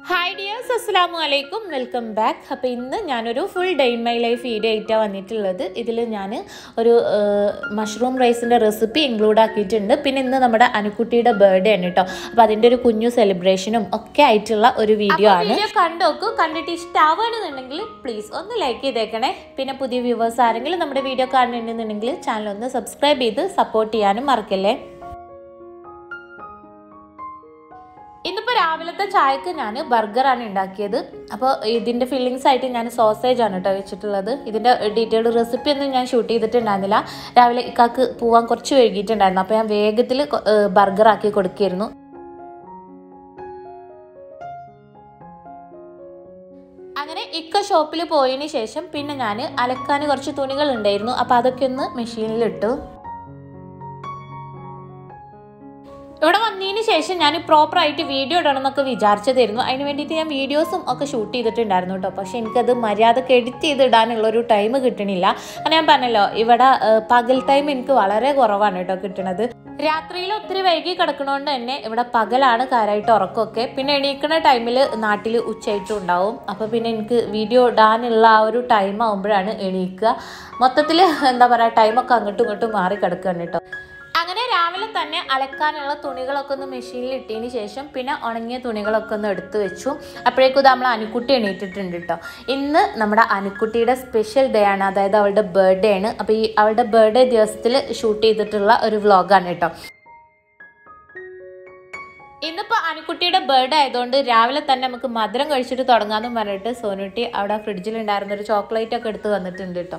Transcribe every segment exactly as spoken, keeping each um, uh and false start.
Hi dears, assalamu alaikum. Welcome back. അപ്പോൾ ഇന്ന് ഞാനൊരു full day in my life video ആയിട്ടാണ് വന്നിട്ടുള്ളത്. ഇതിൽ ഞാൻ ഒരു മഷ്റൂം റൈസിൻ്റെ റെസിപ്പി ഇൻക്ലൂഡ് ആക്കിയിട്ടുണ്ട്. പിന്നെ ഇന്ന് നമ്മുടെ അനുക്കുട്ടിയുടെ ബർത്ത്ഡേ ആണ് കേട്ടോ. അപ്പോൾ അതിൻ്റെ ഒരു കുഞ്ഞു സെലിബ്രേഷനും ഒക്കെ ആയിട്ടുള്ള ഒരു വീഡിയോ ആണ്. വീഡിയോ കണ്ടോക്കൂ. കണ്ടിട്ട് ഇഷ്ടമാവുകയാണെന്നുണ്ടെങ്കിൽ പ്ലീസ് ഒന്ന് ലൈക്ക് ചെയ്തേക്കണേ. പിന്നെ പുതിയ വ്യൂവേഴ്സ് ആരെങ്കിലും നമ്മുടെ വീഡിയോ കാണുന്നുണ്ടെന്നുണ്ടെങ്കിൽ ചാനൽ ഒന്ന് സബ്സ്ക്രൈബ് ചെയ്ത് സപ്പോർട്ട് ചെയ്യാനും മറക്കല്ലേ. ഇന്നിപ്പോൾ രാവിലത്തെ ചായക്ക് ഞാൻ ബർഗറാണ് ഉണ്ടാക്കിയത്. അപ്പോൾ ഇതിൻ്റെ ഫില്ലിങ്സ് ആയിട്ട് ഞാൻ സോസേജ് ആണ് കേട്ടോ വെച്ചിട്ടുള്ളത്. ഇതിൻ്റെ ഡീറ്റെയിൽഡ് റെസിപ്പി ഒന്നും ഞാൻ ഷൂട്ട് ചെയ്തിട്ടുണ്ടായിരുന്നില്ല. രാവിലെ ഇക്കാക്ക് പോകാൻ കുറച്ച് വൈകിട്ടുണ്ടായിരുന്നു. അപ്പോൾ ഞാൻ വേഗത്തിൽ ബർഗറാക്കി കൊടുക്കുകയായിരുന്നു. അങ്ങനെ ഇക്ക ഷോപ്പിൽ പോയതിന് ശേഷം പിന്നെ ഞാൻ അലക്കാൻ കുറച്ച് തുണികൾ ഉണ്ടായിരുന്നു. അപ്പോൾ അതൊക്കെ ഒന്ന് മെഷീനിലിട്ടു. ഇവിടെ വന്നതിന് ശേഷം ഞാൻ പ്രോപ്പറായിട്ട് വീഡിയോ ഇടണമെന്നൊക്കെ വിചാരിച്ചതായിരുന്നു. അതിന് വേണ്ടിയിട്ട് ഞാൻ വീഡിയോസും ഒക്കെ ഷൂട്ട് ചെയ്തിട്ടുണ്ടായിരുന്നു കേട്ടോ. പക്ഷേ എനിക്കത് മര്യാദക്ക് എഡിറ്റ് ചെയ്ത് ഇടാനുള്ളൊരു ടൈം കിട്ടണില്ല. അങ്ങനെ ഞാൻ പറഞ്ഞല്ലോ, ഇവിടെ പകൽ ടൈം എനിക്ക് വളരെ കുറവാണ് കേട്ടോ കിട്ടണത്. രാത്രിയിൽ ഒത്തിരി വൈകി കിടക്കണോണ്ട് തന്നെ ഇവിടെ പകലാണ് കാര്യമായിട്ട് ഉറക്കമൊക്കെ. പിന്നെ എണീക്കുന്ന ടൈമിൽ നാട്ടിൽ ഉച്ചയായിട്ടും ഉണ്ടാവും. അപ്പോൾ പിന്നെ എനിക്ക് വീഡിയോ ഇടാനുള്ള ആ ഒരു ടൈം ആകുമ്പോഴാണ് എണീക്കുക. മൊത്തത്തിൽ എന്താ പറയുക, ടൈമൊക്കെ അങ്ങോട്ടും ഇങ്ങോട്ടും മാറി കിടക്കുകയാണ് കേട്ടോ. അങ്ങനെ രാവിലെ തന്നെ അലക്കാനുള്ള തുണികളൊക്കെ ഒന്ന് മെഷീനിൽ ഇട്ടതിന് ശേഷം പിന്നെ ഉണങ്ങിയ തുണികളൊക്കെ ഒന്ന് എടുത്തു വെച്ചു. അപ്പോഴേക്കും ഇത് നമ്മൾ അനുക്കുട്ടി എണീറ്റിട്ടുണ്ട് കേട്ടോ. ഇന്ന് നമ്മുടെ അനുക്കുട്ടിയുടെ സ്പെഷ്യൽ ഡേ ആണ്, അതായത് അവളുടെ ബർത്ത്ഡേ ആണ്. അപ്പോൾ ഈ അവളുടെ ബർത്ത്ഡേ ദിവസത്തിൽ ഷൂട്ട് ചെയ്തിട്ടുള്ള ഒരു വ്ളോഗാണ് കേട്ടോ. ഇന്നിപ്പോൾ അനുക്കുട്ടിയുടെ ബർത്ത്ഡേ ആയതുകൊണ്ട് രാവിലെ തന്നെ നമുക്ക് മധുരം കഴിച്ചിട്ട് തുടങ്ങാമെന്നും പറഞ്ഞിട്ട് സോനുട്ടി അവിടെ ഫ്രിഡ്ജിലുണ്ടായിരുന്ന ഒരു ചോക്ലേറ്റ് ഒക്കെ എടുത്ത് വന്നിട്ടുണ്ട് കേട്ടോ.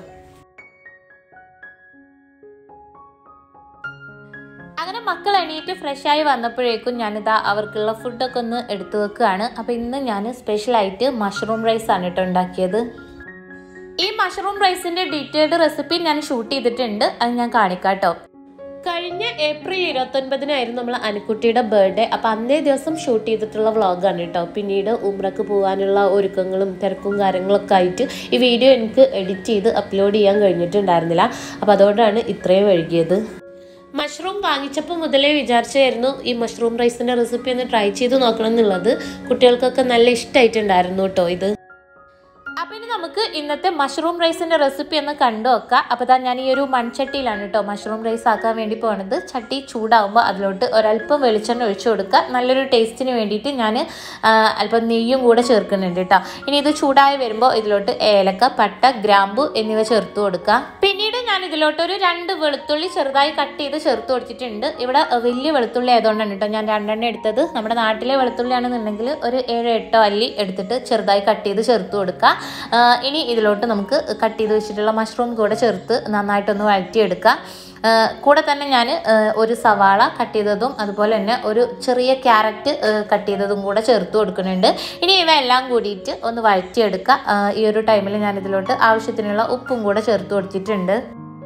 അങ്ങനെ മക്കൾ എണീറ്റ് ഫ്രഷായി വന്നപ്പോഴേക്കും ഞാനിതാ അവർക്കുള്ള ഫുഡൊക്കെ ഒന്ന് എടുത്തു വെക്കുകയാണ്. അപ്പോൾ ഇന്ന് ഞാൻ സ്പെഷ്യലായിട്ട് മഷ്റൂം റൈസ് ആണ് കേട്ടോ ഉണ്ടാക്കിയത്. ഈ മഷ്റൂം റൈസിൻ്റെ ഡീറ്റെയിൽഡ് റെസിപ്പി ഞാൻ ഷൂട്ട് ചെയ്തിട്ടുണ്ട്, അത് ഞാൻ കാണിക്കാം കേട്ടോ. കഴിഞ്ഞ ഏപ്രിൽ ഇരുപത്തൊൻപതിനായിരുന്നു നമ്മൾ അനുക്കുട്ടിയുടെ ബർത്ത്ഡേ. അപ്പോൾ അന്നേ ദിവസം ഷൂട്ട് ചെയ്തിട്ടുള്ള വ്ളോഗാണ് കേട്ടോ. പിന്നീട് ഉംറക്ക് പോകാനുള്ള ഒരുക്കങ്ങളും തിരക്കും കാര്യങ്ങളൊക്കെ ആയിട്ട് ഈ വീഡിയോ എനിക്ക് എഡിറ്റ് ചെയ്ത് അപ്ലോഡ് ചെയ്യാൻ കഴിഞ്ഞിട്ടുണ്ടായിരുന്നില്ല. അപ്പോൾ അതുകൊണ്ടാണ് ഇത്രയും വൈകിയത്. മഷ്റൂം വാങ്ങിച്ചപ്പോൾ മുതലേ വിചാരിച്ചായിരുന്നു ഈ മഷ്റൂം റൈസിൻ്റെ റെസിപ്പി ഒന്ന് ട്രൈ ചെയ്ത് നോക്കണം എന്നുള്ളത്. കുട്ടികൾക്കൊക്കെ നല്ല ഇഷ്ടമായിട്ടുണ്ടായിരുന്നു കേട്ടോ ഇത്. അപ്പം ഇനി നമുക്ക് ഇന്നത്തെ മഷ്റൂം റൈസിൻ്റെ റെസിപ്പി ഒന്ന് കണ്ടു നോക്കാം. അപ്പോൾ താ ഞാൻ ഈ ഒരു മൺചട്ടിയിലാണ് കേട്ടോ മഷ്റൂം റൈസ് ആക്കാൻ വേണ്ടി പോകുന്നത്. ചട്ടി ചൂടാകുമ്പോൾ അതിലോട്ട് ഒരല്പം വെളിച്ചെണ്ണ ഒഴിച്ചു കൊടുക്കുക. നല്ലൊരു ടേസ്റ്റിന് വേണ്ടിയിട്ട് ഞാൻ അല്പം നെയ്യും കൂടെ ചേർക്കുന്നുണ്ട് കേട്ടോ. ഇനി ഇത് ചൂടായി വരുമ്പോൾ ഇതിലോട്ട് ഏലക്ക, പട്ട, ഗ്രാമ്പു എന്നിവ ചേർത്ത് കൊടുക്കുക. പിന്നീട് ഞാൻ ഇതിലോട്ട് ഒരു രണ്ട് വെളുത്തുള്ളി ചെറുതായി കട്ട് ചെയ്ത് ചേർത്ത് കൊടുത്തിട്ടുണ്ട്. ഇവിടെ വലിയ വെളുത്തുള്ളി ആയതുകൊണ്ടാണ് കേട്ടോ ഞാൻ രണ്ടെണ്ണം എടുത്തത്. നമ്മുടെ നാട്ടിലെ വെളുത്തുള്ളിയാണെന്നുണ്ടെങ്കിൽ ഒരു ഏഴോ എട്ടോ അല്ലി എടുത്തിട്ട് ചെറുതായി കട്ട് ചെയ്ത് ചേർത്ത് കൊടുക്കുക. ഇനി ഇതിലോട്ട് നമുക്ക് കട്ട് ചെയ്ത് വെച്ചിട്ടുള്ള മഷ്റൂം കൂടെ ചേർത്ത് നന്നായിട്ടൊന്ന് വഴറ്റിയെടുക്കുക. കൂടെ തന്നെ ഞാൻ ഒരു സവാള കട്ട് ചെയ്തതും അതുപോലെ തന്നെ ഒരു ചെറിയ ക്യാരറ്റ് കട്ട് ചെയ്തതും കൂടെ ചേർത്ത് കൊടുക്കുന്നുണ്ട്. ഇനി ഇവ എല്ലാം കൂടിയിട്ട് ഒന്ന് വഴറ്റിയെടുക്കുക. ഈ ഒരു ടൈമിൽ ഞാൻ ഇതിലോട്ട് ആവശ്യത്തിനുള്ള ഉപ്പും കൂടെ ചേർത്ത് കൊടുത്തിട്ടുണ്ട്.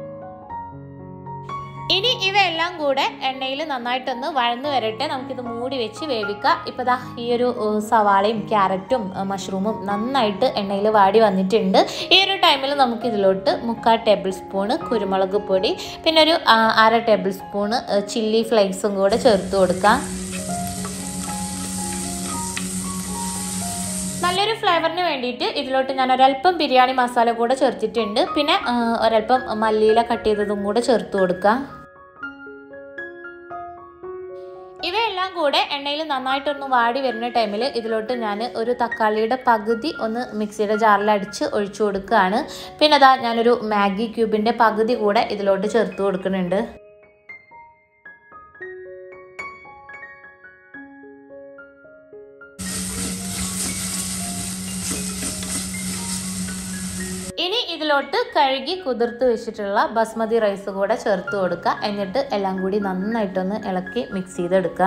ഇനി ഇവയെല്ലാം കൂടെ എണ്ണയിൽ നന്നായിട്ടൊന്ന് വഴന്ന് വരട്ടെ. നമുക്കിത് മൂടി വെച്ച് വേവിക്കാം. ഇപ്പോൾ ദാ ഈ ഒരു സവാളയും ക്യാരറ്റും മഷ്റൂമും നന്നായിട്ട് എണ്ണയിൽ വാടി വന്നിട്ടുണ്ട്. ഈ ഒരു ടൈമിൽ നമുക്കിതിലോട്ട് മുക്കാൽ ടേബിൾ സ്പൂണ് കുരുമുളക് പൊടി, പിന്നെ ഒരു അര ടേബിൾ സ്പൂണ് ചില്ലി ഫ്ലേക്സും കൂടെ ചേർത്ത് കൊടുക്കാം. നല്ലൊരു ഫ്ലേവറിന് വേണ്ടിയിട്ട് ഇതിലോട്ട് ഞാൻ ഒരല്പം ബിരിയാണി മസാല കൂടെ ചേർത്തിട്ടുണ്ട്. പിന്നെ ഒരല്പം മല്ലിയില കട്ട് ചെയ്തതും കൂടെ ചേർത്ത് കൊടുക്കുക. ഇവയെല്ലാം കൂടെ എണ്ണയിൽ നന്നായിട്ടൊന്ന് വാടി വരുന്ന ടൈമിൽ ഇതിലോട്ട് ഞാൻ ഒരു തക്കാളിയുടെ പകുതി ഒന്ന് മിക്സിയുടെ ജാറിൽ അടിച്ച് ഒഴിച്ചു കൊടുക്കുകയാണ്. പിന്നെ അതാ ഞാനൊരു മാഗി ക്യൂബിൻ്റെ പകുതി കൂടെ ഇതിലോട്ട് ചേർത്ത് കൊടുക്കുന്നുണ്ട്. ഇനി ഇതിലോട്ട് കഴുകി കുതിർത്ത് വെച്ചിട്ടുള്ള ബസ്മതി റൈസ് കൂടെ ചേർത്ത് കൊടുക്കുക. എന്നിട്ട് എല്ലാം കൂടി നന്നായിട്ടൊന്ന് ഇളക്കി മിക്സ് ചെയ്തെടുക്കുക.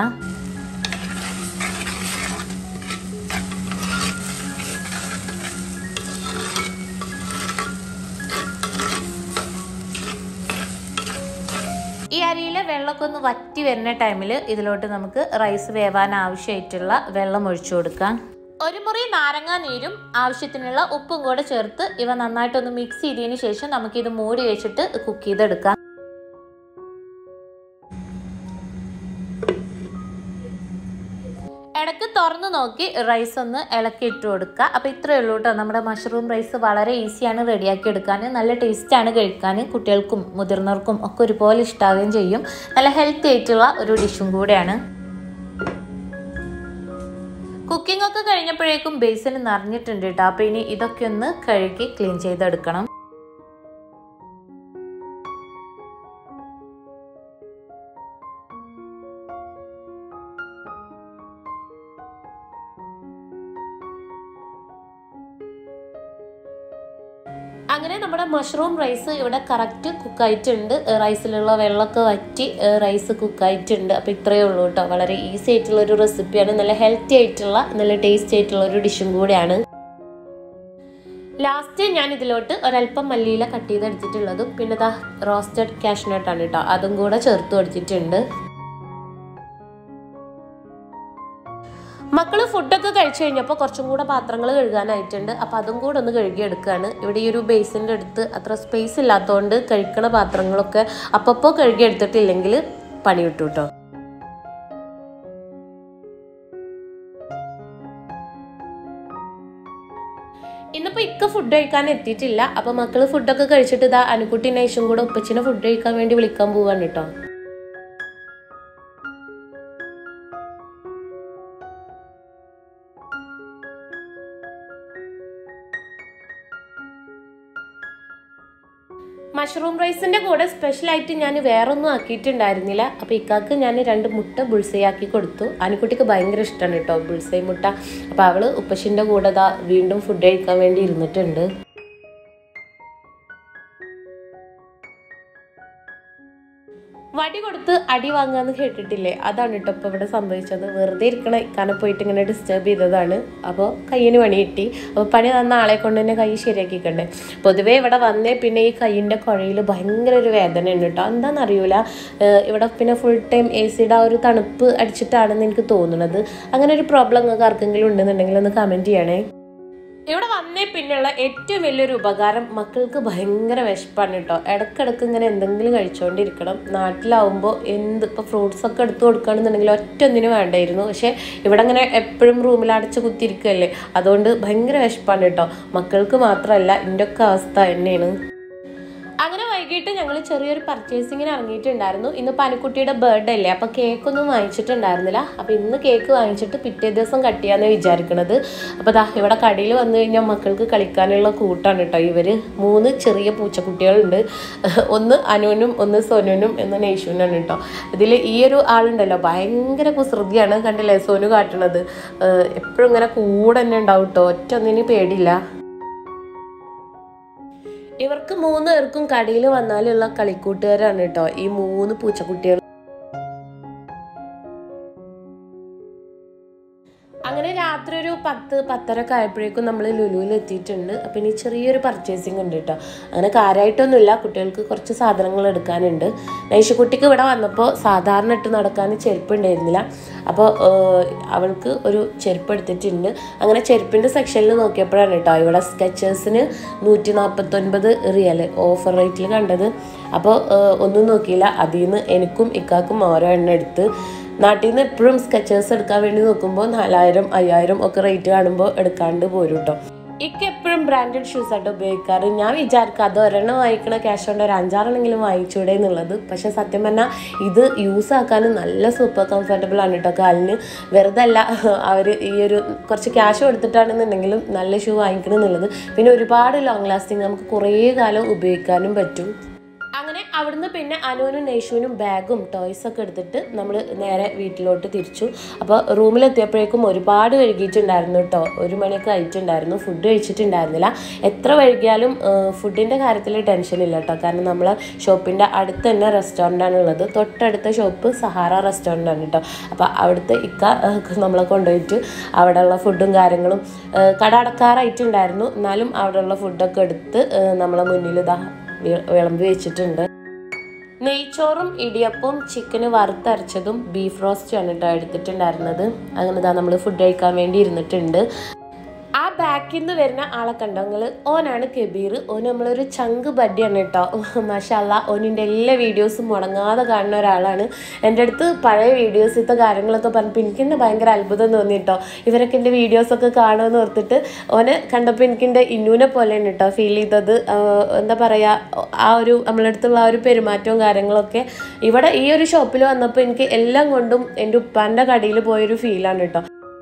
ഈ അരിയിലെ വെള്ളമൊക്കെ ഒന്ന് വറ്റി വരുന്ന ടൈമിൽ ഇതിലോട്ട് നമുക്ക് റൈസ് വേവാൻ ആവശ്യമായിട്ടുള്ള വെള്ളം ഒഴിച്ചു കൊടുക്കാം. ഒരു മുറി നാരങ്ങ നീരും ആവശ്യത്തിനുള്ള ഉപ്പും കൂടെ ചേർത്ത് ഇവ നന്നായിട്ടൊന്ന് മിക്സ് ചെയ്തതിന് ശേഷം നമുക്കിത് മൂടി വെച്ചിട്ട് കുക്ക് ചെയ്തെടുക്കാം. ഇടയ്ക്ക് തുറന്ന് നോക്കി റൈസ് ഒന്ന് ഇളക്കി ഇട്ട് കൊടുക്കുക. അപ്പോൾ ഇത്രയേ ഉള്ളൂ കേട്ടോ. നമ്മുടെ മഷ്റൂം റൈസ് വളരെ ഈസിയാണ് റെഡിയാക്കി എടുക്കാൻ. നല്ല ടേസ്റ്റാണ് കഴിക്കാൻ. കുട്ടികൾക്കും മുതിർന്നവർക്കും ഒക്കെ ഒരുപോലെ ഇഷ്ടാവുകയും ചെയ്യും. നല്ല ഹെൽത്തി ആയിട്ടുള്ള ഒരു ഡിഷും കൂടെയാണ്. കുക്കിംഗ് ഒക്കെ കഴിഞ്ഞപ്പോഴേക്കും ബേസിന് നിറഞ്ഞിട്ടുണ്ട് കേട്ടോ. അപ്പോൾ ഇനി ഇതൊക്കെ ഒന്ന് കഴുകി ക്ലീൻ ചെയ്തെടുക്കണം. അങ്ങനെ നമ്മുടെ മഷ്റൂം റൈസ് ഇവിടെ കറക്റ്റ് കുക്കായിട്ടുണ്ട്. റൈസിലുള്ള വെള്ളമൊക്കെ വറ്റി റൈസ് കുക്കായിട്ടുണ്ട്. അപ്പോൾ ഇത്രയേ ഉള്ളൂ കേട്ടോ. വളരെ ഈസി ആയിട്ടുള്ള ഒരു റെസിപ്പിയാണ്. നല്ല ഹെൽത്തി ആയിട്ടുള്ള നല്ല ടേസ്റ്റി ആയിട്ടുള്ള ഒരു ഡിഷും കൂടെയാണ്. ലാസ്റ്റ് ഞാൻ ഇതിലോട്ട് ഒരല്പം മല്ലിയില കട്ട് ചെയ്തെടുത്തിട്ടുള്ളതും പിന്നെ ദാ റോസ്റ്റഡ് കാഷ്നട്ടാണ് കേട്ടോ, അതും കൂടെ ചേർത്ത് കൊടുത്തിട്ടുണ്ട്. മക്കൾ ഫുഡൊക്കെ കഴിച്ചു കഴിഞ്ഞപ്പോൾ കുറച്ചും കൂടെ പാത്രങ്ങൾ കഴുകാനായിട്ടുണ്ട്. അപ്പോൾ അതും കൂടെ ഒന്ന് കഴുകിയെടുക്കുകയാണ്. ഇവിടെ ഈ ഒരു ബേസിൻ്റെ അടുത്ത് അത്ര സ്പേസ് ഇല്ലാത്തതുകൊണ്ട് കഴിക്കണ പാത്രങ്ങളൊക്കെ അപ്പപ്പോൾ കഴുകിയെടുത്തിട്ടില്ലെങ്കിൽ പണി കിട്ടും കേട്ടോ. ഇന്നിപ്പോൾ ഇക്ക ഫുഡ് കഴിക്കാൻ എത്തിയിട്ടില്ല. അപ്പോൾ മക്കൾ ഫുഡൊക്കെ കഴിച്ചിട്ട് ഇതാ അനുക്കുട്ടി നൈഷും കൂടെ ഉപ്പച്ചിനെ ഫുഡ് കഴിക്കാൻ വേണ്ടി വിളിക്കാൻ പോവാണ് കേട്ടോ. മഷ്റൂം റൈസിൻ്റെ കൂടെ സ്പെഷ്യലായിട്ട് ഞാൻ വേറൊന്നും ആക്കിയിട്ടുണ്ടായിരുന്നില്ല. അപ്പോൾ ഇക്കാക്ക് ഞാൻ രണ്ട് മുട്ട ബുൾസൈ ആക്കി കൊടുത്തു. അനുക്കുട്ടിക്ക് ഭയങ്കര ഇഷ്ടമാണ് കേട്ടോ ബുൾസൈ മുട്ട. അപ്പോൾ അവൾ ഉപ്പച്ചിൻ്റെ കൂടെ ദാ വീണ്ടും ഫുഡ് കഴിക്കാൻ വേണ്ടി ഇരുന്നിട്ടുണ്ട്. വടി കൊടുത്ത് അടി വാങ്ങാന്ന് കേട്ടിട്ടില്ലേ? അതാണ് കേട്ടോ ഇപ്പോൾ ഇവിടെ സംഭവിച്ചത്. വെറുതെ ഇരിക്കണ ഇക്കാനെ പോയിട്ട് ഇങ്ങനെ ഡിസ്റ്റർബ് ചെയ്തതാണ്. അപ്പോൾ കയ്യിന് പണി കിട്ടി. അപ്പോൾ പണി തന്ന ആളെ കൊണ്ട് തന്നെ കൈ ശരിയാക്കിക്കണ്ടേ. പൊതുവേ ഇവിടെ വന്നേ പിന്നെ ഈ കൈയിൻ്റെ കുഴയിൽ ഭയങ്കര ഒരു വേദന ഉണ്ട് കേട്ടോ. എന്താണെന്നറിയില്ല. ഇവിടെ പിന്നെ ഫുൾ ടൈം എ സിയുടെ ആ ഒരു തണുപ്പ് അടിച്ചിട്ടാണെന്ന് എനിക്ക് തോന്നുന്നത്. അങ്ങനെ ഒരു പ്രോബ്ലം നിങ്ങൾക്ക് ആർക്കെങ്കിലും ഉണ്ടെന്നുണ്ടെങ്കിൽ ഒന്ന് കമൻറ്റ് ചെയ്യണേ. ഇവിടെ വന്നേ പിന്നെയുള്ള ഏറ്റവും വലിയൊരു ഉപകാരം മക്കൾക്ക് ഭയങ്കര വിശപ്പാണ് കേട്ടോ. ഇടയ്ക്കിടയ്ക്ക് ഇങ്ങനെ എന്തെങ്കിലും കഴിച്ചുകൊണ്ടിരിക്കണം. നാട്ടിലാവുമ്പോൾ എന്ത് ഇപ്പോൾ ഫ്രൂട്ട്സൊക്കെ എടുത്ത് കൊടുക്കുകയാണെന്നുണ്ടെങ്കിൽ ഒറ്റ ഒന്നിനും വേണ്ടായിരുന്നു. പക്ഷേ ഇവിടെ ഇങ്ങനെ എപ്പോഴും റൂമിൽ അടച്ച് കുത്തിയിരിക്കുകയല്ലേ, അതുകൊണ്ട് ഭയങ്കര വിശപ്പാണ് കേട്ടോ. മക്കൾക്ക് മാത്രമല്ല എൻ്റെ ഒക്കെ അവസ്ഥ തന്നെയാണ്. അങ്ങനെ വൈകിട്ട് ഞങ്ങൾ ചെറിയൊരു പർച്ചേസിങ്ങിന് ഇറങ്ങിയിട്ടുണ്ടായിരുന്നു. ഇന്ന് പനിക്കുട്ടിയുടെ ബർത്ത്ഡേ അല്ലേ, അപ്പോൾ കേക്കൊന്നും വാങ്ങിച്ചിട്ടുണ്ടായിരുന്നില്ല. അപ്പോൾ ഇന്ന് കേക്ക് വാങ്ങിച്ചിട്ട് പിറ്റേ ദിവസം കട്ട് ചെയ്യാമെന്ന് വിചാരിക്കുന്നത്. അപ്പോൾ ദാ ഇവിടെ കടയിൽ വന്നു കഴിഞ്ഞാൽ മക്കൾക്ക് കളിക്കാനുള്ള കൂട്ടാണ് കേട്ടോ ഇവർ. മൂന്ന് ചെറിയ പൂച്ചക്കുട്ടികളുണ്ട്. ഒന്ന് അനുവിനും ഒന്ന് സോനുവിനും ഒന്ന് നൈഷുവിനാണ് കേട്ടോ. ഇതിൽ ഈ ഒരു ആളുണ്ടല്ലോ ഭയങ്കര കുസൃതിയാണ്. കണ്ടില്ലേ സോനു കാട്ടണത്. എപ്പോഴും ഇങ്ങനെ കൂടെ തന്നെ ഉണ്ടാവും കേട്ടോ. ഒറ്റ ഒന്നിനും പേടിയില്ല. ഇവർക്ക് മൂന്ന് പേർക്കും കടയിൽ വന്നാലുള്ള കളിക്കൂട്ടുകാരാണ് കേട്ടോ ഈ മൂന്ന് പൂച്ചക്കുട്ടികൾ. അങ്ങനെ രാത്രി ഒരു പത്ത് പത്തരക്കെ ആയപ്പോഴേക്കും നമ്മൾ ലുലുവിൽ എത്തിയിട്ടുണ്ട്. അപ്പം ഇനി ചെറിയൊരു പർച്ചേസിങ് ഉണ്ട് കേട്ടോ. അങ്ങനെ കാര്യമായിട്ടൊന്നുമില്ല, കുട്ടികൾക്ക് കുറച്ച് സാധനങ്ങൾ എടുക്കാനുണ്ട്. നൈഷുക്കുട്ടിക്ക് ഇവിടെ വന്നപ്പോൾ സാധാരണ ഇട്ട് നടക്കാൻ ചെരുപ്പ് ഉണ്ടായിരുന്നില്ല. അപ്പോൾ അവൾക്ക് ഒരു ചെരുപ്പ് എടുത്തിട്ടുണ്ട്. അങ്ങനെ ചെരുപ്പിൻ്റെ സെക്ഷനിൽ നോക്കിയപ്പോഴാണ് കേട്ടോ ഇവിടെ സ്കെച്ചേഴ്സിന് നൂറ്റി നാൽപ്പത്തൊൻപത് റിയൽ ഓഫർ റേറ്റിൽ കണ്ടത്. അപ്പോൾ ഒന്നും നോക്കിയില്ല, അതിൽ നിന്ന് എനിക്കും ഇക്കാക്കും ഓരോ എണ്ണം എടുത്ത്. നാട്ടിൽ നിന്ന് എപ്പോഴും സ്കെച്ചേഴ്സ് എടുക്കാൻ വേണ്ടി നോക്കുമ്പോൾ നാലായിരം അയ്യായിരം ഒക്കെ റേറ്റ് കാണുമ്പോൾ എടുക്കാണ്ട് പോരും കേട്ടോ. ഇക്ക എപ്പോഴും ബ്രാൻഡഡ് ഷൂസ് ആയിട്ട് ഉപയോഗിക്കാറ്. ഞാൻ വിചാരിക്കും അത് ഒരെണ്ണം വാങ്ങിക്കണ ക്യാഷ് കൊണ്ട് ഒരു അഞ്ചാറെണ്ണെങ്കിലും വാങ്ങിച്ചൂടെ എന്നുള്ളത്. പക്ഷേ സത്യം പറഞ്ഞാൽ ഇത് യൂസ് ആക്കാനും നല്ല സൂപ്പർ കംഫർട്ടബിൾ ആണ് കേട്ടോ കാലിന്. വെറുതെ അല്ല അവർ ഈ ഒരു കുറച്ച് ക്യാഷ് കൊടുത്തിട്ടാണെന്നുണ്ടെങ്കിലും നല്ല ഷൂ വാങ്ങിക്കണം എന്നുള്ളത്. പിന്നെ ഒരുപാട് ലോങ് ലാസ്റ്റിങ്, നമുക്ക് കുറേ കാലം ഉപയോഗിക്കാനും പറ്റും. അങ്ങനെ അവിടുന്ന് പിന്നെ അനുവിനും നൈഷുവിനും ബാഗും ടോയ്സൊക്കെ എടുത്തിട്ട് നമ്മൾ നേരെ വീട്ടിലോട്ട് തിരിച്ചു. അപ്പോൾ റൂമിലെത്തിയപ്പോഴേക്കും ഒരുപാട് വൈകിയിട്ടുണ്ടായിരുന്നു കേട്ടോ. ഒരു മണിയൊക്കെ ആയിട്ടുണ്ടായിരുന്നു. ഫുഡ് കഴിച്ചിട്ടുണ്ടായിരുന്നില്ല. എത്ര വൈകിയാലും ഫുഡിൻ്റെ കാര്യത്തിൽ ടെൻഷനില്ല കേട്ടോ. കാരണം നമ്മളെ ഷോപ്പിൻ്റെ അടുത്ത് തന്നെ റെസ്റ്റോറൻ്റാണ് ഉള്ളത്. തൊട്ടടുത്ത ഷോപ്പ് സഹാറ റെസ്റ്റോറൻ്റാണ് കേട്ടോ. അപ്പോൾ അവിടുത്തെ ഇക്ക നമ്മളെ കൊണ്ടുപോയിട്ട് അവിടെയുള്ള ഫുഡും കാര്യങ്ങളും കട അടക്കാറായിട്ടുണ്ടായിരുന്നു. എന്നാലും അവിടെയുള്ള ഫുഡൊക്കെ എടുത്ത് നമ്മളെ മുന്നിൽ ഇതാ വിളമ്പി വെച്ചിട്ടുണ്ട്. നെയ്ച്ചോറും ഇടിയപ്പവും ചിക്കന് വറുത്തരച്ചതും ബീഫ് റോസ്റ്റും ആണ് കേട്ടോ എടുത്തിട്ടുണ്ടായിരുന്നത്. അങ്ങനെ ഇതാ നമ്മൾ ഫുഡ് കഴിക്കാൻ വേണ്ടി ഇരുന്നിട്ടുണ്ട്. ആ ബാഗ് ബാക്കിൽ നിന്ന് വരുന്ന ആളെ കണ്ടോ നിങ്ങൾ? ഓനാണ് കബീർ. ഓൻ നമ്മളൊരു ചങ്ക് ബഡ്ഡിയാണ് കേട്ടോ. മാഷാല്ലാ, ഓനിൻ്റെ എല്ലാ വീഡിയോസും മുടങ്ങാതെ കാണുന്ന ഒരാളാണ്. എൻ്റെ അടുത്ത് പഴയ വീഡിയോസിലത്തെ കാര്യങ്ങളൊക്കെ പറഞ്ഞപ്പോൾ എനിക്ക് തന്നെ ഭയങ്കര അത്ഭുതം തോന്നി കേട്ടോ. ഇവരൊക്കെ എൻ്റെ വീഡിയോസൊക്കെ കാണുമെന്ന് ഓർത്തിട്ട് ഓനെ കണ്ടപ്പോൾ എനിക്ക് എൻ്റെ ഇന്നൂനെ പോലെയാണ് കേട്ടോ ഫീൽ ചെയ്തത്. എന്താ പറയുക, ആ ഒരു നമ്മളടുത്തുള്ള ആ ഒരു പെരുമാറ്റവും കാര്യങ്ങളൊക്കെ ഇവിടെ ഈ ഒരു ഷോപ്പിൽ വന്നപ്പോൾ എനിക്ക് എല്ലാം കൊണ്ടും എൻ്റെ ഉപ്പാൻ്റെ കടയിൽ പോയൊരു ഫീലാണ് കേട്ടോ.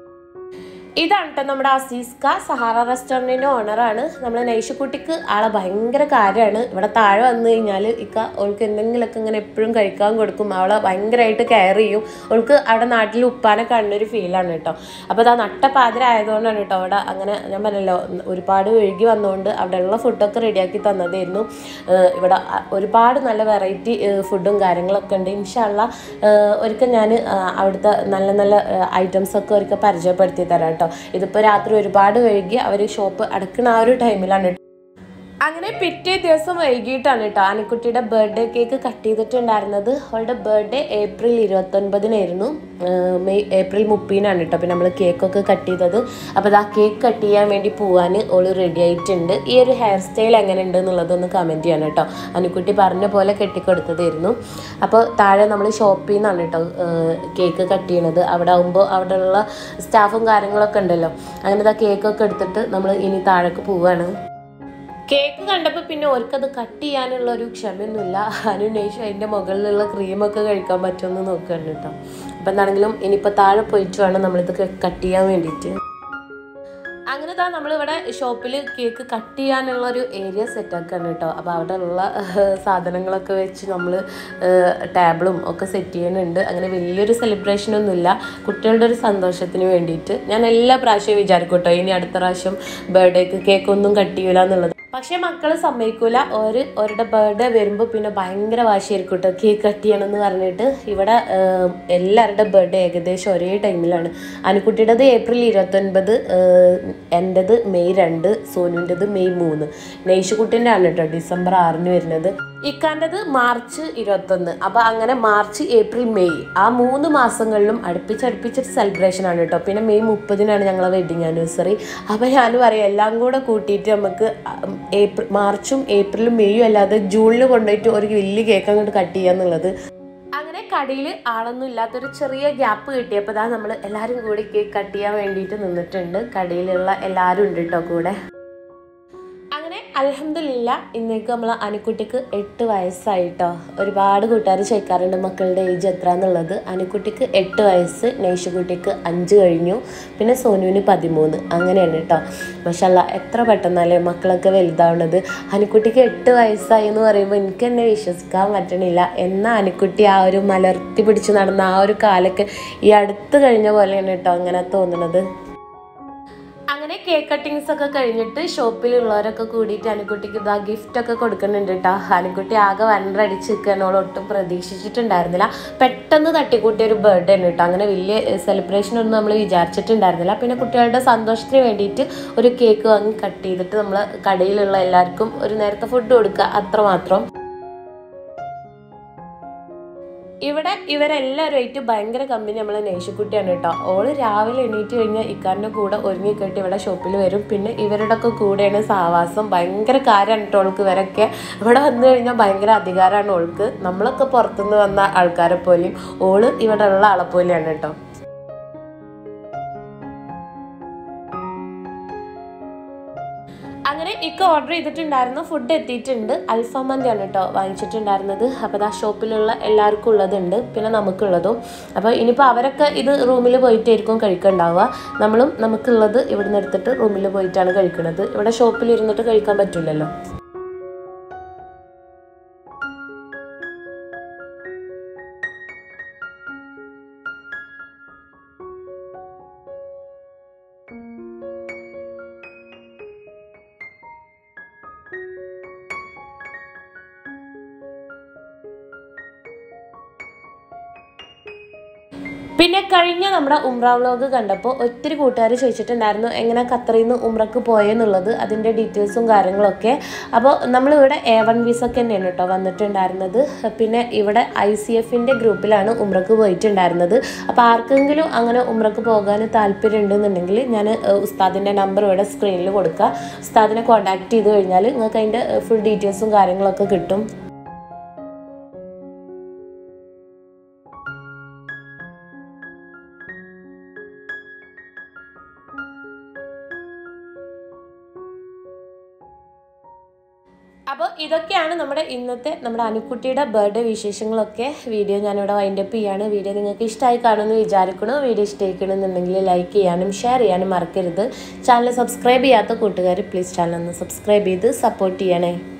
ഇതാണ് കേട്ടോ നമ്മുടെ അസീസ്ക, സഹാറ റെസ്റ്റോറൻറ്റിൻ്റെ ഓണറാണ്. നമ്മളെ നൈഷുക്കുട്ടിക്ക് ആളെ ഭയങ്കര കാര്യമാണ്. ഇവിടെ താഴെ വന്നു കഴിഞ്ഞാൽ ഇക്ക അവൾക്ക് എന്തെങ്കിലുമൊക്കെ ഇങ്ങനെ എപ്പോഴും കഴിക്കാൻ കൊടുക്കും. അവളെ ഭയങ്കരമായിട്ട് കെയർ ചെയ്യും. അവൾക്ക് അവിടെ നാട്ടിൽ ഉപ്പാനെ കാണുന്നൊരു ഫീലാണ് കേട്ടോ. അപ്പോൾ അത് നട്ടപ്പാതിര ആയതുകൊണ്ടാണ് കേട്ടോ അവിടെ അങ്ങനെ ഞാൻ പറഞ്ഞല്ലോ ഒരുപാട് ഒഴുകി വന്നുകൊണ്ട് അവിടെയുള്ള ഫുഡൊക്കെ റെഡിയാക്കി തന്നതായിരുന്നു. ഇവിടെ ഒരുപാട് നല്ല വെറൈറ്റി ഫുഡും കാര്യങ്ങളൊക്കെ ഉണ്ട്. ഇൻഷാ അള്ളാ ഒരിക്കൽ ഞാൻ അവിടുത്തെ നല്ല നല്ല ഐറ്റംസൊക്കെ ഒരിക്കൽ പരിചയപ്പെടുത്തി തരാം കേട്ടോ. ഇതിപ്പോൾ രാത്രി ഒരുപാട് വൈകി അവർ ഷോപ്പ് അടക്കുന്ന ആ ഒരു ടൈമിലാണ്. അങ്ങനെ പിറ്റേ ദിവസം വൈകിട്ടാണ് കേട്ടോ ആനക്കുട്ടിയുടെ ബർത്ത്ഡേ കേക്ക് കട്ട് ചെയ്തിട്ടുണ്ടായിരുന്നത്. അവളുടെ ബർത്ത്ഡേ ഏപ്രിൽ ഇരുപത്തൊൻപതിനായിരുന്നു. മെയ് ഏപ്രിൽ മുപ്പതിനാണ് കേട്ടോ അപ്പോൾ നമ്മൾ കേക്കൊക്കെ കട്ട് ചെയ്തത്. അപ്പോൾ ആ കേക്ക് കട്ട് ചെയ്യാൻ വേണ്ടി പോകാൻ ഓൾ റെഡി ആയിട്ടുണ്ട്. ഈ ഒരു ഹെയർ സ്റ്റൈൽ എങ്ങനെ ഉണ്ട് എന്നുള്ളതൊന്ന് കമൻറ്റ് ചെയ്യണം കേട്ടോ. ആനക്കുട്ടി പറഞ്ഞ പോലെ കെട്ടിക്കൊടുത്തതായിരുന്നു. അപ്പോൾ താഴെ നമ്മൾ ഷോപ്പിൽ നിന്നാണ് കേട്ടോ കേക്ക് കട്ട് ചെയ്യണത്. അവിടെ ആകുമ്പോൾ അവിടെയുള്ള സ്റ്റാഫും കാര്യങ്ങളൊക്കെ ഉണ്ടല്ലോ. അങ്ങനെ ആ കേക്കൊക്കെ എടുത്തിട്ട് നമ്മൾ ഇനി താഴേക്ക് പോവുകയാണ്. കേക്ക് കണ്ടപ്പോൾ പിന്നെ ഓർക്കത് കട്ട് ചെയ്യാനുള്ള ഒരു ക്ഷമയൊന്നുമില്ല. അതിനുശേഷം അതിൻ്റെ മുകളിലുള്ള ക്രീമൊക്കെ കഴിക്കാൻ പറ്റുമെന്ന് നോക്കുകയാണ് കേട്ടോ. അപ്പം എന്താണെങ്കിലും ഇനിയിപ്പോൾ താഴെ പോയിട്ട് വേണം നമ്മളിത് കട്ട് ചെയ്യാൻ വേണ്ടിയിട്ട്. അങ്ങനെ താ നമ്മളിവിടെ ഷോപ്പിൽ കേക്ക് കട്ട് ചെയ്യാനുള്ളൊരു ഏരിയ സെറ്റാക്കുകയാണ് കേട്ടോ. അപ്പോൾ അവിടെ ഉള്ള സാധനങ്ങളൊക്കെ വെച്ച് നമ്മൾ ടേബിളും ഒക്കെ സെറ്റ് ചെയ്യുന്നുണ്ട്. അങ്ങനെ വലിയൊരു സെലിബ്രേഷനൊന്നുമില്ല, കുട്ടികളുടെ ഒരു സന്തോഷത്തിന് വേണ്ടിയിട്ട്. ഞാൻ എല്ലാ പ്രാവശ്യവും വിചാരിക്കും കേട്ടോ ഇനി അടുത്ത പ്രാവശ്യം ബർത്ത്ഡേക്ക് കേക്കൊന്നും കട്ട് ചെയ്യില്ല എന്നുള്ളത്. പക്ഷേ മക്കൾ സമ്മതിക്കൂല. ഒരു അവരുടെ ബർത്ത്ഡേ വരുമ്പോൾ പിന്നെ ഭയങ്കര വാശിയായിരിക്കും കേട്ടോ കേക്ക് കട്ട് ചെയ്യണമെന്ന് പറഞ്ഞിട്ട്. ഇവിടെ എല്ലാവരുടെ ബർത്ത്ഡേ ഏകദേശം ഒരേ ടൈമിലാണ്. അനുക്കുട്ടിയുടേത് ഏപ്രിൽ ഇരുപത്തൊൻപത്, എൻ്റെത് മെയ് രണ്ട്, സോനുവിൻ്റെത് മെയ് മൂന്ന്, നൈഷുക്കുട്ടിൻ്റെ ആണ് കേട്ടോ ഡിസംബർ ആറിന് വരുന്നത്. ഇക്കാൻ്റെത് മാർച്ച് ഇരുപത്തൊന്ന്. അപ്പോൾ അങ്ങനെ മാർച്ച് ഏപ്രിൽ മെയ് ആ മൂന്ന് മാസങ്ങളിലും അടുപ്പിച്ചടുപ്പിച്ചൊരു സെലിബ്രേഷൻ ആണ് കേട്ടോ. പിന്നെ മെയ് മുപ്പതിനാണ് ഞങ്ങളെ വെഡിങ് ആനിവേഴ്സറി. അപ്പോൾ ഞാൻ പറയാം എല്ലാം കൂടെ കൂട്ടിയിട്ട് നമുക്ക് ഏപ്രിൽ മാർച്ചും ഏപ്രിലും മെയ്യും അല്ലാതെ ജൂണിൽ കൊണ്ടുപോയിട്ട് ഒരു വലിയ കേക്ക് അങ്ങോട്ട് കട്ട് ചെയ്യുക എന്നുള്ളത്. അങ്ങനെ കടയിൽ ആളൊന്നും ഇല്ലാത്തൊരു ചെറിയ ഗ്യാപ്പ് കിട്ടിയപ്പോൾ ഇതാ നമ്മൾ എല്ലാവരും കൂടി കേക്ക് കട്ട് ചെയ്യാൻ വേണ്ടിയിട്ട് നിന്നിട്ടുണ്ട്. കടയിലുള്ള എല്ലാവരും ഉണ്ട് കേട്ടോ കൂടെ. അങ്ങനെ അൽഹംദുലില്ലാ ഇന്നേക്ക് നമ്മൾ അനുക്കുട്ടിക്ക് എട്ട് വയസ്സായിട്ടോ. ഒരുപാട് കൂട്ടുകാർ ചോദിക്കാറുണ്ട് മക്കളുടെ ഏജ് എത്ര എന്നുള്ളത്. അനുക്കുട്ടിക്ക് എട്ട് വയസ്സ്, നൈഷുക്കുട്ടിക്ക് അഞ്ച് കഴിഞ്ഞു, പിന്നെ സോനുവിന് പതിമൂന്ന്. അങ്ങനെയാണ് കേട്ടോ. മാഷാല്ലാ എത്ര പെട്ടെന്നല്ലേ മക്കളൊക്കെ വലുതാവുന്നത്. അനുക്കുട്ടിക്ക് എട്ട് വയസ്സായി എന്ന് പറയുമ്പോൾ എനിക്ക് തന്നെ വിശ്വസിക്കാൻ പറ്റണില്ല. എന്നാൽ അനുക്കുട്ടി ആ ഒരു മലർത്തി പിടിച്ച് നടന്ന ആ ഒരു കാലൊക്കെ ഈ അടുത്ത് കഴിഞ്ഞ പോലെയാണ് കേട്ടോ അങ്ങനെ തോന്നുന്നത്. അങ്ങനെ കേക്ക് കട്ടിങ്സ് ഒക്കെ കഴിഞ്ഞിട്ട് ഷോപ്പിലുള്ളവരൊക്കെ കൂടിയിട്ട് അനുക്കുട്ടിക്ക് ഇതാ ഗിഫ്റ്റൊക്കെ കൊടുക്കുന്നുണ്ട് കേട്ടോ. അനുക്കുട്ടി ആകെ വണ്ടടിച്ച് നിൽക്കാനോട് ഒട്ടും പ്രതീക്ഷിച്ചിട്ടുണ്ടായിരുന്നില്ല. പെട്ടെന്ന് തട്ടിക്കൂട്ടിയ ഒരു ബർത്ത്ഡേ ആണ് കേട്ടോ. അങ്ങനെ വലിയ സെലിബ്രേഷൻ ഒന്നും നമ്മൾ വിചാരിച്ചിട്ടുണ്ടായിരുന്നില്ല. പിന്നെ കുട്ടികളുടെ സന്തോഷത്തിന് വേണ്ടിയിട്ട് ഒരു കേക്ക് വാങ്ങി കട്ട് ചെയ്തിട്ട് നമ്മൾ കടയിലുള്ള എല്ലാവർക്കും ഒരു നേരത്തെ ഫുഡ് കൊടുക്കുക, അത്രമാത്രം. ഇവിടെ ഇവരെല്ലാവരുമായിട്ട് ഭയങ്കര കമ്പനി നമ്മളെ നൈഷുക്കുട്ടിയാണ് കേട്ടോ. ഓള് രാവിലെ എണീറ്റ് കഴിഞ്ഞാൽ ഇക്കാരൻ്റെ കൂടെ ഒരുങ്ങിക്കെട്ടി ഇവിടെ ഷോപ്പിൽ വരും. പിന്നെ ഇവരുടെ ഒക്കെ കൂടെയാണ് സാവാസം. ഭയങ്കര കാര്യമാണ് കേട്ടോ ഓൾക്ക്. ഇവരൊക്കെ ഇവിടെ വന്നു കഴിഞ്ഞാൽ ഭയങ്കര അധികാരമാണ് ഓൾക്ക്. നമ്മളൊക്കെ പുറത്തുനിന്ന് വന്ന ആൾക്കാരെ പോലെയും ഓള് ഇവിടെ ഉള്ള ആളെ പോലെയാണ് കേട്ടോ. അങ്ങനെ ഇക്ക ഓർഡർ ചെയ്തിട്ടുണ്ടായിരുന്ന ഫുഡ് എത്തിയിട്ടുണ്ട്. അൽഫാം മന്തിയാണ് കേട്ടോ വാങ്ങിച്ചിട്ടുണ്ടായിരുന്നത്. അപ്പോൾ ആ ഷോപ്പിലുള്ള എല്ലാവർക്കും ഉള്ളതുണ്ട്, പിന്നെ നമുക്കുള്ളതും. അപ്പോൾ ഇനിയിപ്പോൾ അവരൊക്കെ ഇത് റൂമിൽ പോയിട്ടായിരിക്കും കഴിക്കുന്നുണ്ടാവുക. നമ്മളും നമുക്കുള്ളത് ഇവിടെ നിന്ന് എടുത്തിട്ട് റൂമിൽ പോയിട്ടാണ് കഴിക്കുന്നത്. ഇവിടെ ഷോപ്പിൽ ഇരുന്നിട്ട് കഴിക്കാൻ പറ്റില്ലല്ലോ. പിന്നെ കഴിഞ്ഞ നമ്മുടെ ഉംറ വ്ലോഗ് കണ്ടപ്പോൾ ഒത്തിരി കൂട്ടുകാർ ചോദിച്ചിട്ടുണ്ടായിരുന്നു എങ്ങനെ ഖത്തറിൽ നിന്ന് ഉംറക്ക് പോയെന്നുള്ളത്, അതിൻ്റെ ഡീറ്റെയിൽസും കാര്യങ്ങളൊക്കെ. അപ്പോൾ നമ്മളിവിടെ എ വൺ വിസക്ക് തന്നെയാണ് കേട്ടോ വന്നിട്ടുണ്ടായിരുന്നത്. പിന്നെ ഇവിടെ ഐ സി എഫിൻ്റെ ഗ്രൂപ്പിലാണ് ഉംറക്ക് പോയിട്ടുണ്ടായിരുന്നത്. അപ്പോൾ ആർക്കെങ്കിലും അങ്ങനെ ഉംറക്ക് പോകാൻ താല്പര്യം ഉണ്ടെന്നുണ്ടെങ്കിൽ ഞാൻ ഉസ്താദിൻ്റെ നമ്പർ ഇവിടെ സ്ക്രീനിൽ കൊടുക്കുക. ഉസ്താദിനെ കോൺടാക്ട് ചെയ്ത് കഴിഞ്ഞാൽ നിങ്ങൾക്ക് അതിൻ്റെ ഫുൾ ഡീറ്റെയിൽസും കാര്യങ്ങളൊക്കെ കിട്ടും. അപ്പോൾ ഇതൊക്കെയാണ് നമ്മുടെ ഇന്നത്തെ നമ്മുടെ അനുക്കുട്ടിയുടെ ബർത്ത്ഡേ വിശേഷങ്ങളൊക്കെ. വീഡിയോ ഞാനിവിടെ വൈൻഡപ്പ് ചെയ്യാണ്. വീഡിയോ നിങ്ങൾക്ക് ഇഷ്ടമായി കാണുമെന്ന് വിചാരിക്കണോ? വീഡിയോ ഇഷ്ടമായിക്കണമെന്നുണ്ടെങ്കിൽ ലൈക്ക് ചെയ്യാനും ഷെയർ ചെയ്യാനും മറക്കരുത്. ചാനൽ സബ്സ്ക്രൈബ് ചെയ്യാത്ത കൂട്ടുകാർ പ്ലീസ് ചാനൽ ഒന്ന് സബ്സ്ക്രൈബ് ചെയ്ത് സപ്പോർട്ട് ചെയ്യണേ.